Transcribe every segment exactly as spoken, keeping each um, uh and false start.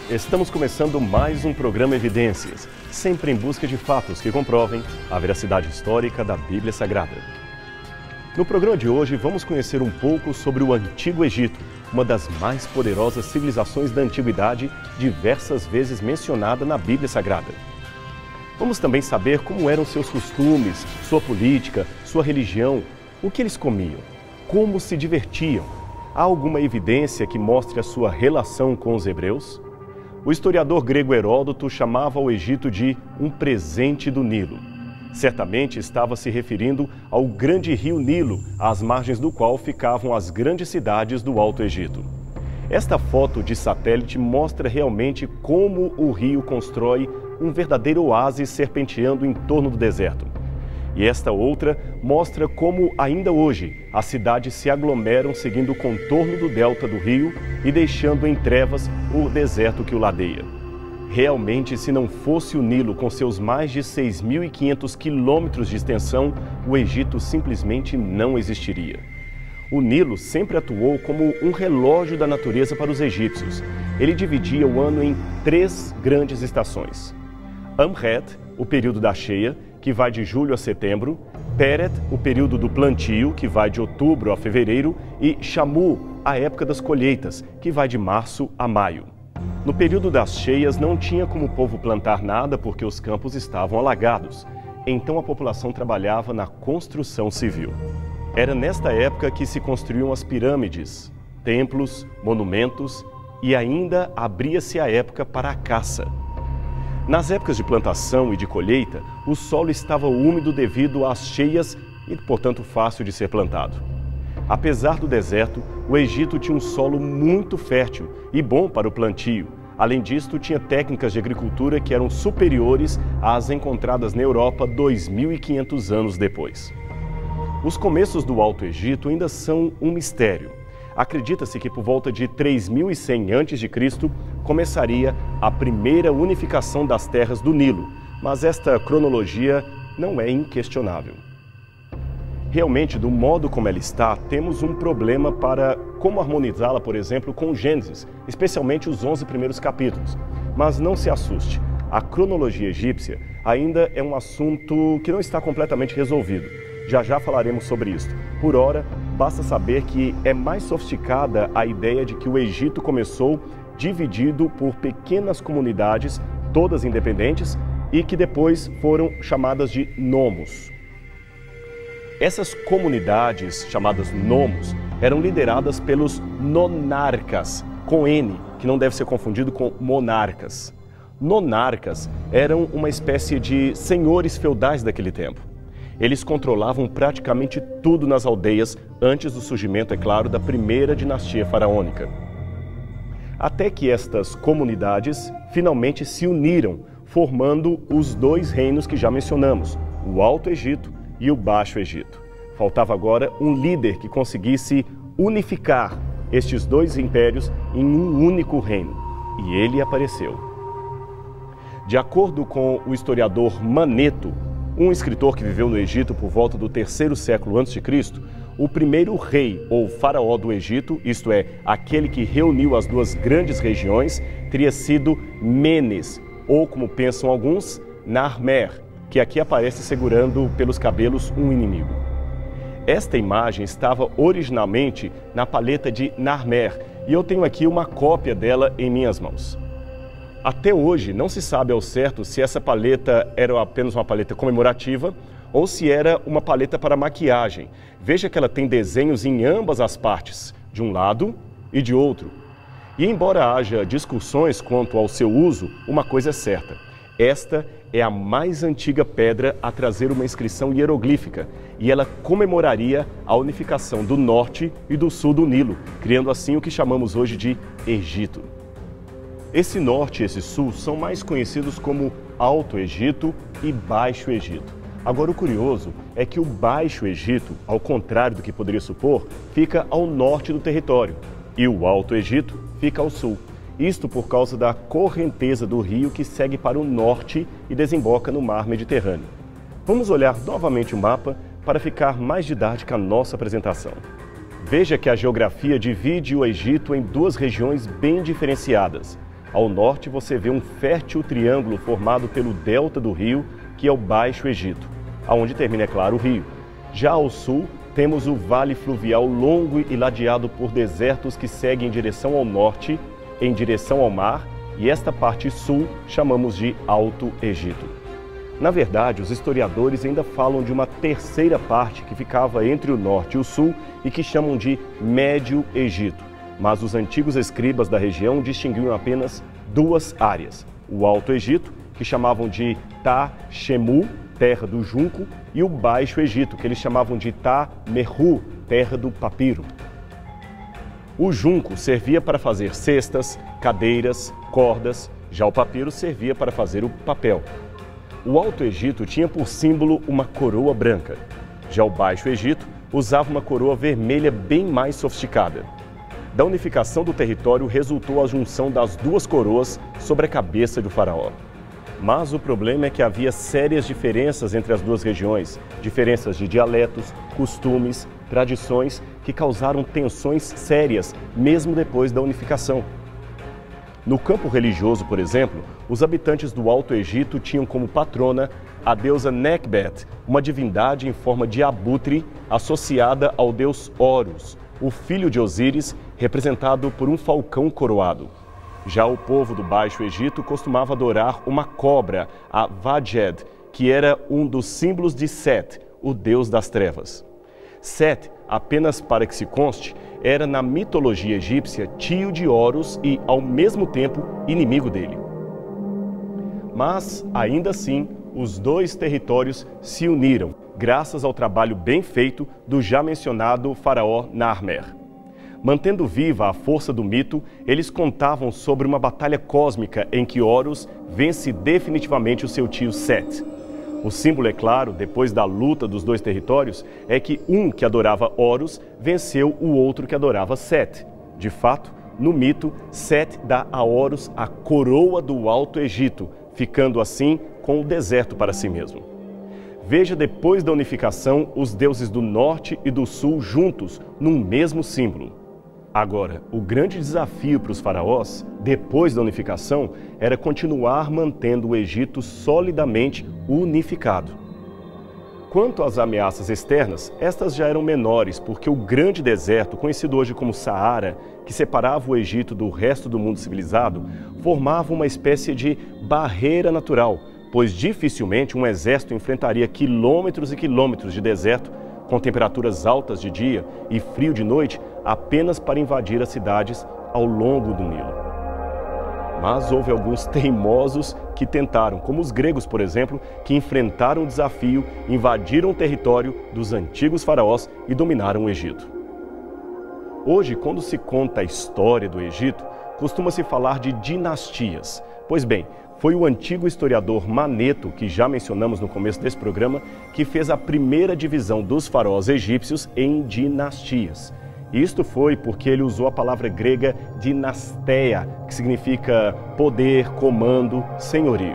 Estamos começando mais um programa Evidências, sempre em busca de fatos que comprovem a veracidade histórica da Bíblia Sagrada. No programa de hoje, vamos conhecer um pouco sobre o Antigo Egito, uma das mais poderosas civilizações da Antiguidade, diversas vezes mencionada na Bíblia Sagrada. Vamos também saber como eram seus costumes, sua política, sua religião, o que eles comiam, como se divertiam. Há alguma evidência que mostre a sua relação com os hebreus? O historiador grego Heródoto chamava o Egito de um presente do Nilo. Certamente estava se referindo ao grande rio Nilo, às margens do qual ficavam as grandes cidades do Alto Egito. Esta foto de satélite mostra realmente como o rio constrói um verdadeiro oásis serpenteando em torno do deserto. E esta outra mostra como, ainda hoje, as cidades se aglomeram seguindo o contorno do delta do rio e deixando em trevas o deserto que o ladeia. Realmente, se não fosse o Nilo com seus mais de seis mil e quinhentos quilômetros de extensão, o Egito simplesmente não existiria. O Nilo sempre atuou como um relógio da natureza para os egípcios. Ele dividia o ano em três grandes estações. Amret, o período da cheia, que vai de julho a setembro, Peret, o período do plantio, que vai de outubro a fevereiro, e Shamu, a época das colheitas, que vai de março a maio. No período das cheias não tinha como o povo plantar nada porque os campos estavam alagados, então a população trabalhava na construção civil. Era nesta época que se construíam as pirâmides, templos, monumentos e ainda abria-se a época para a caça. Nas épocas de plantação e de colheita, o solo estava úmido devido às cheias e, portanto, fácil de ser plantado. Apesar do deserto, o Egito tinha um solo muito fértil e bom para o plantio. Além disso, tinha técnicas de agricultura que eram superiores às encontradas na Europa dois mil e quinhentos anos depois. Os começos do Alto Egito ainda são um mistério. Acredita-se que por volta de três mil e cem antes de Cristo começaria a primeira unificação das terras do Nilo, mas esta cronologia não é inquestionável. Realmente, do modo como ela está, temos um problema para como harmonizá-la, por exemplo, com Gênesis, especialmente os onze primeiros capítulos. Mas não se assuste, a cronologia egípcia ainda é um assunto que não está completamente resolvido. Já já falaremos sobre isso. Por ora, basta saber que é mais sofisticada a ideia de que o Egito começou dividido por pequenas comunidades, todas independentes, e que depois foram chamadas de nomos. Essas comunidades, chamadas nomos, eram lideradas pelos nonarcas, com N, que não deve ser confundido com monarcas. Nonarcas eram uma espécie de senhores feudais daquele tempo. Eles controlavam praticamente tudo nas aldeias, antes do surgimento, é claro, da primeira dinastia faraônica. Até que estas comunidades finalmente se uniram, formando os dois reinos que já mencionamos, o Alto Egito e o Baixo Egito. Faltava agora um líder que conseguisse unificar estes dois impérios em um único reino, e ele apareceu. De acordo com o historiador Maneto, um escritor que viveu no Egito por volta do terceiro século antes de Cristo, o primeiro rei ou faraó do Egito, isto é, aquele que reuniu as duas grandes regiões, teria sido Menes, ou como pensam alguns, Narmer, que aqui aparece segurando pelos cabelos um inimigo. Esta imagem estava originalmente na paleta de Narmer e eu tenho aqui uma cópia dela em minhas mãos. Até hoje, não se sabe ao certo se essa paleta era apenas uma paleta comemorativa ou se era uma paleta para maquiagem. Veja que ela tem desenhos em ambas as partes, de um lado e de outro. E embora haja discussões quanto ao seu uso, uma coisa é certa. Esta é a mais antiga pedra a trazer uma inscrição hieroglífica e ela comemoraria a unificação do norte e do sul do Nilo, criando assim o que chamamos hoje de Egito. Esse norte e esse sul são mais conhecidos como Alto Egito e Baixo Egito. Agora, o curioso é que o Baixo Egito, ao contrário do que poderia supor, fica ao norte do território e o Alto Egito fica ao sul. Isto por causa da correnteza do rio que segue para o norte e desemboca no mar Mediterrâneo. Vamos olhar novamente o mapa para ficar mais didática a nossa apresentação. Veja que a geografia divide o Egito em duas regiões bem diferenciadas. Ao norte você vê um fértil triângulo formado pelo delta do rio, que é o Baixo Egito, aonde termina, é claro, o rio. Já ao sul, temos o vale fluvial longo e ladeado por desertos que seguem em direção ao norte, em direção ao mar, e esta parte sul chamamos de Alto Egito. Na verdade, os historiadores ainda falam de uma terceira parte que ficava entre o norte e o sul e que chamam de Médio Egito. Mas os antigos escribas da região distinguiam apenas duas áreas: o Alto Egito, que chamavam de Ta-Shemu, terra do junco, e o Baixo Egito, que eles chamavam de Ta-Meru, terra do papiro. O junco servia para fazer cestas, cadeiras, cordas, já o papiro servia para fazer o papel. O Alto Egito tinha por símbolo uma coroa branca. Já o Baixo Egito usava uma coroa vermelha bem mais sofisticada. Da unificação do território resultou a junção das duas coroas sobre a cabeça do faraó. Mas o problema é que havia sérias diferenças entre as duas regiões, diferenças de dialetos, costumes, tradições que causaram tensões sérias mesmo depois da unificação. No campo religioso, por exemplo, os habitantes do Alto Egito tinham como patrona a deusa Nekhbet, uma divindade em forma de abutre associada ao deus Horus, o filho de Osíris, representado por um falcão coroado. Já o povo do Baixo Egito costumava adorar uma cobra, a Wadjed, que era um dos símbolos de Set, o deus das trevas. Set, apenas para que se conste, era na mitologia egípcia tio de Horus e, ao mesmo tempo, inimigo dele. Mas, ainda assim, os dois territórios se uniram, graças ao trabalho bem feito do já mencionado faraó Narmer. Mantendo viva a força do mito, eles contavam sobre uma batalha cósmica em que Horus vence definitivamente o seu tio Set. O símbolo, é claro, depois da luta dos dois territórios, é que um que adorava Horus venceu o outro que adorava Set. De fato, no mito, Set dá a Horus a coroa do Alto Egito, ficando assim com o deserto para si mesmo. Veja depois da unificação os deuses do norte e do sul juntos num mesmo símbolo. Agora, o grande desafio para os faraós, depois da unificação, era continuar mantendo o Egito solidamente unificado. Quanto às ameaças externas, estas já eram menores, porque o grande deserto, conhecido hoje como Saara, que separava o Egito do resto do mundo civilizado, formava uma espécie de barreira natural, pois dificilmente um exército enfrentaria quilômetros e quilômetros de deserto, com temperaturas altas de dia e frio de noite, apenas para invadir as cidades ao longo do Nilo. Mas houve alguns teimosos que tentaram, como os gregos, por exemplo, que enfrentaram o desafio, invadiram o território dos antigos faraós e dominaram o Egito. Hoje, quando se conta a história do Egito, costuma-se falar de dinastias. Pois bem, foi o antigo historiador Maneto, que já mencionamos no começo desse programa, que fez a primeira divisão dos faraós egípcios em dinastias. Isto foi porque ele usou a palavra grega dinasteia, que significa poder, comando, senhorio.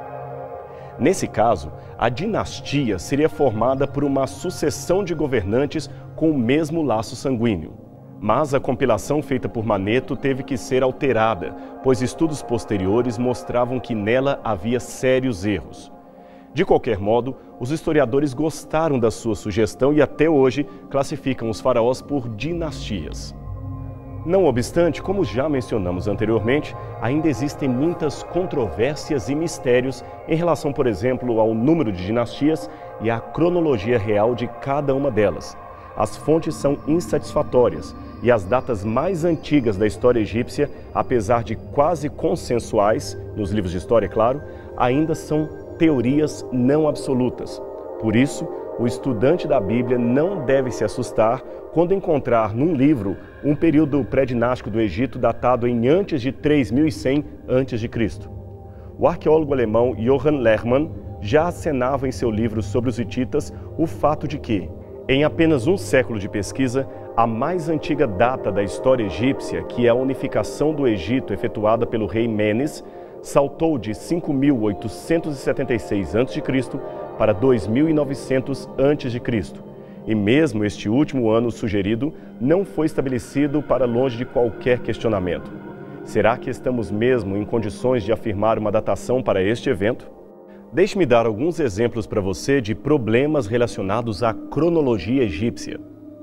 Nesse caso, a dinastia seria formada por uma sucessão de governantes com o mesmo laço sanguíneo. Mas a compilação feita por Maneto teve que ser alterada, pois estudos posteriores mostravam que nela havia sérios erros. De qualquer modo, os historiadores gostaram da sua sugestão e até hoje classificam os faraós por dinastias. Não obstante, como já mencionamos anteriormente, ainda existem muitas controvérsias e mistérios em relação, por exemplo, ao número de dinastias e à cronologia real de cada uma delas. As fontes são insatisfatórias e as datas mais antigas da história egípcia, apesar de quase consensuais, nos livros de história, claro, ainda são teorias não absolutas. Por isso, o estudante da Bíblia não deve se assustar quando encontrar num livro um período pré-dinástico do Egito datado em antes de três mil e cem antes de Cristo. O arqueólogo alemão Johann Lehrmann já acenava em seu livro sobre os hititas o fato de que, em apenas um século de pesquisa, a mais antiga data da história egípcia, que é a unificação do Egito efetuada pelo rei Menes, saltou de cinco mil oitocentos e setenta e seis antes de Cristo para dois mil e novecentos antes de Cristo. E mesmo este último ano sugerido não foi estabelecido para longe de qualquer questionamento. Será que estamos mesmo em condições de afirmar uma datação para este evento? Deixe-me dar alguns exemplos para você de problemas relacionados à cronologia egípcia.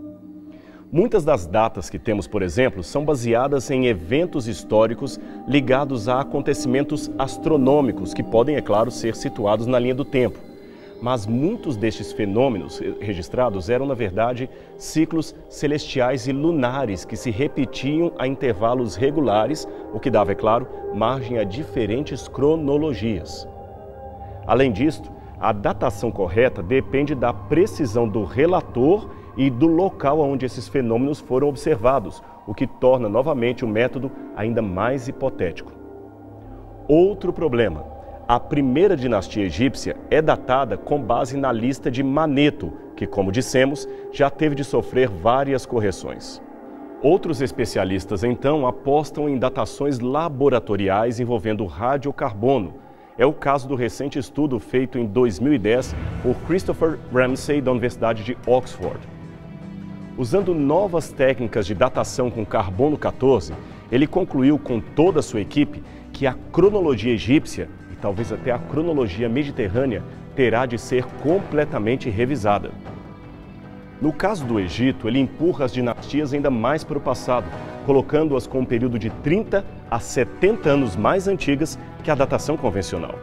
Muitas das datas que temos, por exemplo, são baseadas em eventos históricos ligados a acontecimentos astronômicos que podem, é claro, ser situados na linha do tempo. Mas muitos destes fenômenos registrados eram, na verdade, ciclos celestiais e lunares que se repetiam a intervalos regulares, o que dava, é claro, margem a diferentes cronologias. Além disto, a datação correta depende da precisão do relator e do local onde esses fenômenos foram observados, o que torna novamente o método ainda mais hipotético. Outro problema. A primeira dinastia egípcia é datada com base na lista de Maneto, que, como dissemos, já teve de sofrer várias correções. Outros especialistas, então, apostam em datações laboratoriais envolvendo radiocarbono. É o caso do recente estudo feito em dois mil e dez por Christopher Ramsay, da Universidade de Oxford. Usando novas técnicas de datação com carbono quatorze, ele concluiu com toda a sua equipe que a cronologia egípcia, e talvez até a cronologia mediterrânea, terá de ser completamente revisada. No caso do Egito, ele empurra as dinastias ainda mais para o passado, colocando-as com um período de trinta a setenta anos mais antigas que a datação convencional.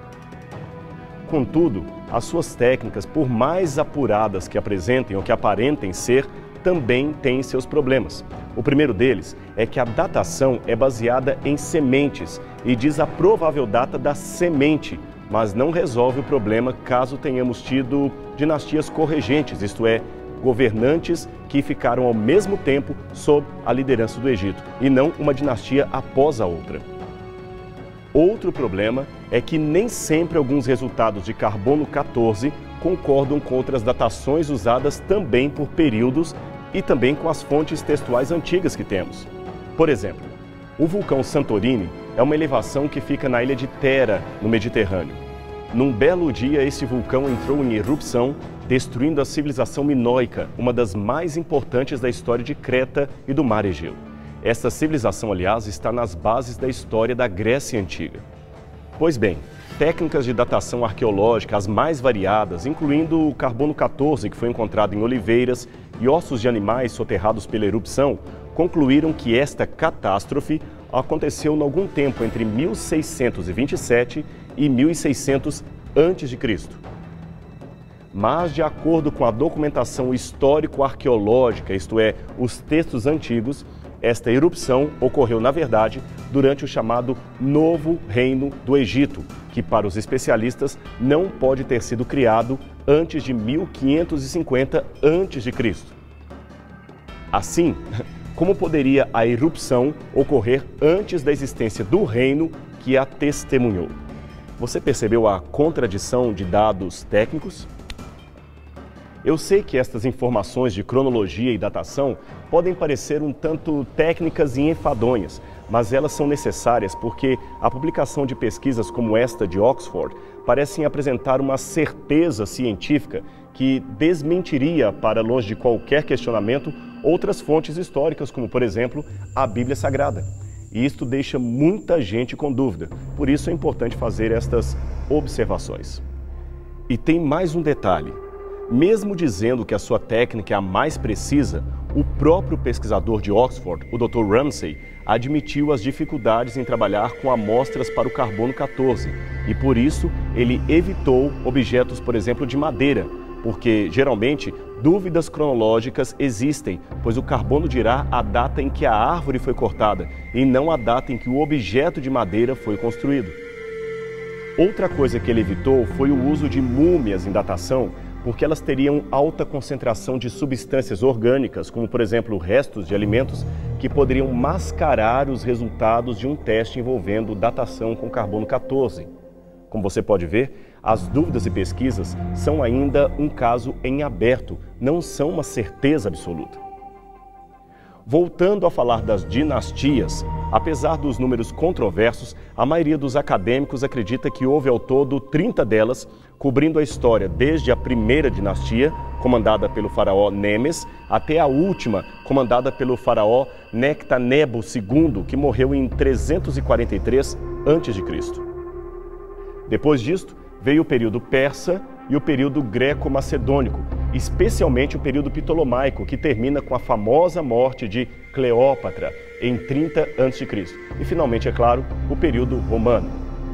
Contudo, as suas técnicas, por mais apuradas que apresentem ou que aparentem ser, também têm seus problemas. O primeiro deles é que a datação é baseada em sementes e diz a provável data da semente, mas não resolve o problema caso tenhamos tido dinastias corregentes, isto é, governantes que ficaram ao mesmo tempo sob a liderança do Egito, e não uma dinastia após a outra. Outro problema é que nem sempre alguns resultados de carbono quatorze concordam com outras datações usadas também por períodos e também com as fontes textuais antigas que temos. Por exemplo, o vulcão Santorini é uma elevação que fica na ilha de Thera, no Mediterrâneo. Num belo dia, esse vulcão entrou em erupção, destruindo a civilização minoica, uma das mais importantes da história de Creta e do Mar Egeu. Esta civilização, aliás, está nas bases da história da Grécia Antiga. Pois bem, técnicas de datação arqueológica as mais variadas, incluindo o carbono quatorze, que foi encontrado em oliveiras, e ossos de animais soterrados pela erupção, concluíram que esta catástrofe aconteceu em algum tempo entre mil seiscentos e vinte e sete e mil e seiscentos antes de Cristo. Mas, de acordo com a documentação histórico-arqueológica, isto é, os textos antigos, esta erupção ocorreu, na verdade, durante o chamado Novo Reino do Egito, que para os especialistas não pode ter sido criado antes de mil quinhentos e cinquenta antes de Cristo. Assim, como poderia a erupção ocorrer antes da existência do reino que a testemunhou? Você percebeu a contradição de dados técnicos? Eu sei que estas informações de cronologia e datação podem parecer um tanto técnicas e enfadonhas, mas elas são necessárias porque a publicação de pesquisas como esta de Oxford parecem apresentar uma certeza científica que desmentiria, para longe de qualquer questionamento, outras fontes históricas, como, por exemplo, a Bíblia Sagrada. E isto deixa muita gente com dúvida, por isso é importante fazer estas observações. E tem mais um detalhe. Mesmo dizendo que a sua técnica é a mais precisa, o próprio pesquisador de Oxford, o doutor Ramsay, admitiu as dificuldades em trabalhar com amostras para o carbono quatorze e, por isso, ele evitou objetos, por exemplo, de madeira, porque, geralmente, dúvidas cronológicas existem, pois o carbono dirá a data em que a árvore foi cortada e não a data em que o objeto de madeira foi construído. Outra coisa que ele evitou foi o uso de múmias em datação, porque elas teriam alta concentração de substâncias orgânicas, como, por exemplo, restos de alimentos, que poderiam mascarar os resultados de um teste envolvendo datação com carbono quatorze. Como você pode ver, as dúvidas e pesquisas são ainda um caso em aberto, não são uma certeza absoluta. Voltando a falar das dinastias, apesar dos números controversos, a maioria dos acadêmicos acredita que houve ao todo trinta delas, cobrindo a história desde a primeira dinastia, comandada pelo faraó Nemes, até a última, comandada pelo faraó Nectanebo segundo, que morreu em trezentos e quarenta e três antes de Cristo. Depois disto, veio o período persa e o período greco-macedônico, especialmente o período ptolomaico, que termina com a famosa morte de Cleópatra em trinta antes de Cristo. E finalmente, é claro, o período romano.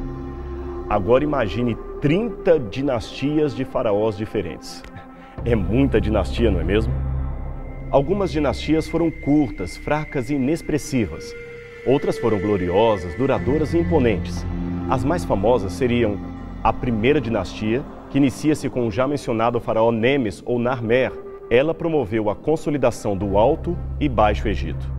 Agora imagine trinta dinastias de faraós diferentes. É muita dinastia, não é mesmo? Algumas dinastias foram curtas, fracas e inexpressivas. Outras foram gloriosas, duradouras e imponentes. As mais famosas seriam a primeira dinastia, que inicia-se com o já mencionado faraó Nemes ou Narmer. Ela promoveu a consolidação do Alto e Baixo Egito.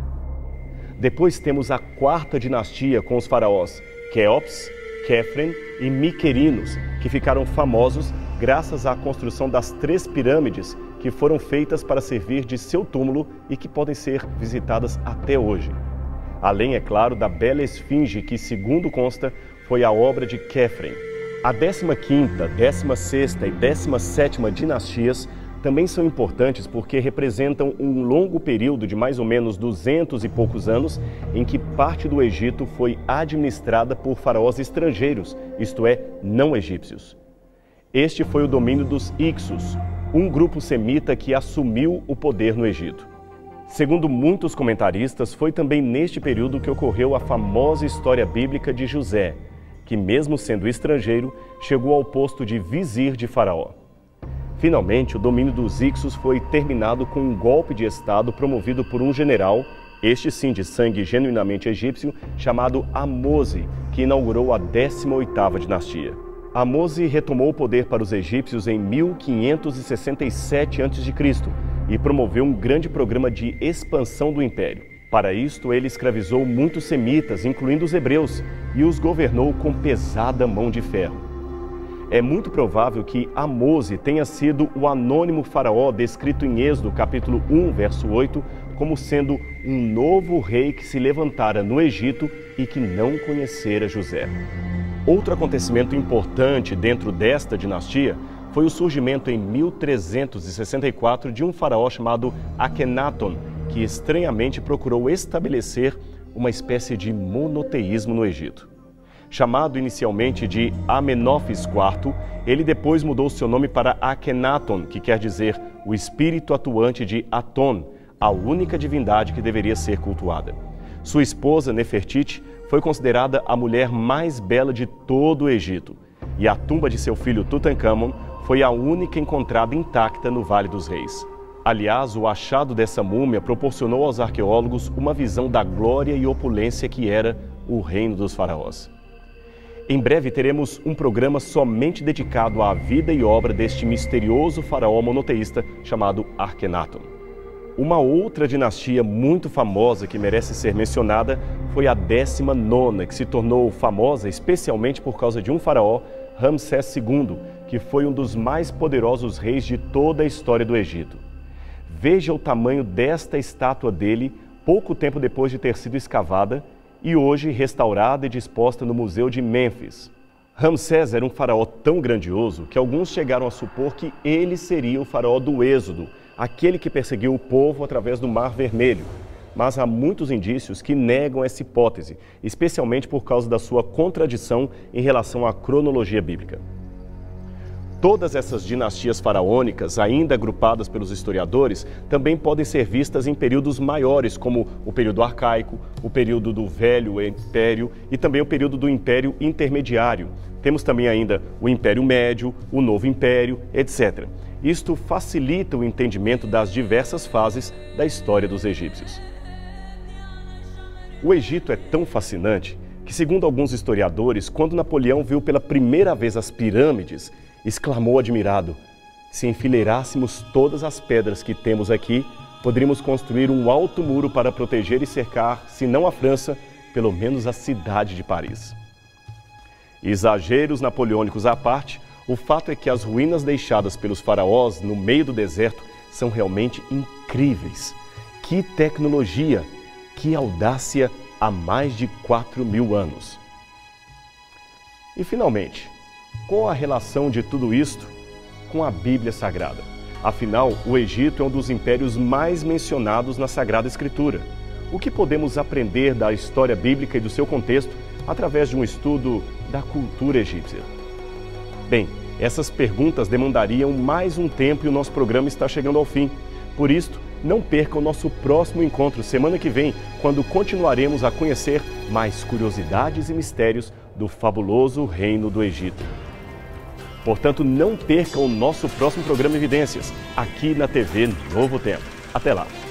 Depois temos a quarta dinastia com os faraós Quéops, Quéfren e Miquerinos, que ficaram famosos graças à construção das três pirâmides que foram feitas para servir de seu túmulo e que podem ser visitadas até hoje. Além, é claro, da bela esfinge que, segundo consta, foi a obra de Quéfren. A décima quinta, décima sexta e décima sétima dinastias também são importantes porque representam um longo período de mais ou menos duzentos e poucos anos em que parte do Egito foi administrada por faraós estrangeiros, isto é, não egípcios. Este foi o domínio dos Hicsos, um grupo semita que assumiu o poder no Egito. Segundo muitos comentaristas, foi também neste período que ocorreu a famosa história bíblica de José, que mesmo sendo estrangeiro, chegou ao posto de vizir de Faraó. Finalmente, o domínio dos Hicsos foi terminado com um golpe de estado promovido por um general, este sim de sangue genuinamente egípcio, chamado Ahmose, que inaugurou a décima oitava dinastia. Ahmose retomou o poder para os egípcios em mil quinhentos e sessenta e sete antes de Cristo e promoveu um grande programa de expansão do império. Para isto, ele escravizou muitos semitas, incluindo os hebreus, e os governou com pesada mão de ferro. É muito provável que Ahmose tenha sido o anônimo faraó descrito em Êxodo, capítulo um, verso oito, como sendo um novo rei que se levantara no Egito e que não conhecera José. Outro acontecimento importante dentro desta dinastia foi o surgimento em mil trezentos e sessenta e quatro de um faraó chamado Akhenaton, que estranhamente procurou estabelecer uma espécie de monoteísmo no Egito. Chamado inicialmente de Amenófis quarto, ele depois mudou seu nome para Akhenaton, que quer dizer o espírito atuante de Aton, a única divindade que deveria ser cultuada. Sua esposa, Nefertiti, foi considerada a mulher mais bela de todo o Egito, e a tumba de seu filho Tutankhamon foi a única encontrada intacta no Vale dos Reis. Aliás, o achado dessa múmia proporcionou aos arqueólogos uma visão da glória e opulência que era o reino dos faraós. Em breve teremos um programa somente dedicado à vida e obra deste misterioso faraó monoteísta chamado Akhenaton. Uma outra dinastia muito famosa que merece ser mencionada foi a décima nona, que se tornou famosa especialmente por causa de um faraó, Ramsés segundo, que foi um dos mais poderosos reis de toda a história do Egito. Veja o tamanho desta estátua dele pouco tempo depois de ter sido escavada e hoje restaurada e disposta no Museu de Mênfis. Ramsés era um faraó tão grandioso que alguns chegaram a supor que ele seria o faraó do Êxodo, aquele que perseguiu o povo através do Mar Vermelho. Mas há muitos indícios que negam essa hipótese, especialmente por causa da sua contradição em relação à cronologia bíblica. Todas essas dinastias faraônicas, ainda agrupadas pelos historiadores, também podem ser vistas em períodos maiores, como o período arcaico, o período do Velho Império e também o período do Império Intermediário. Temos também ainda o Império Médio, o Novo Império, etcétera. Isto facilita o entendimento das diversas fases da história dos egípcios. O Egito é tão fascinante que, segundo alguns historiadores, quando Napoleão viu pela primeira vez as pirâmides, exclamou admirado: se enfileirássemos todas as pedras que temos aqui, poderíamos construir um alto muro para proteger e cercar, se não a França, pelo menos a cidade de Paris. Exageros napoleônicos à parte, o fato é que as ruínas deixadas pelos faraós no meio do deserto são realmente incríveis. Que tecnologia, que audácia há mais de quatro mil anos. E finalmente, qual a relação de tudo isto com a Bíblia Sagrada? Afinal, o Egito é um dos impérios mais mencionados na Sagrada Escritura. O que podemos aprender da história bíblica e do seu contexto através de um estudo da cultura egípcia? Bem, essas perguntas demandariam mais um tempo e o nosso programa está chegando ao fim. Por isso, não perca o nosso próximo encontro semana que vem, quando continuaremos a conhecer mais curiosidades e mistérios do fabuloso Reino do Egito. Portanto, não perca o nosso próximo programa Evidências, aqui na T V Novo Tempo. Até lá!